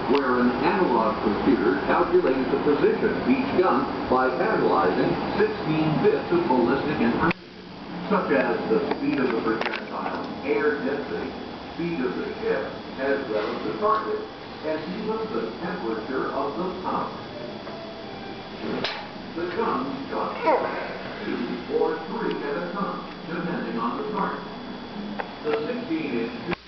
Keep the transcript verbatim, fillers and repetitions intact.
where an analog computer calculated the position of each gun by analyzing sixteen bits of ballistic information, such as the speed of the projectile, air density, speed of the ship, as well as the target, and even the temperature of the powder. The guns shot two or three at a time, depending on the target. The sixteen inch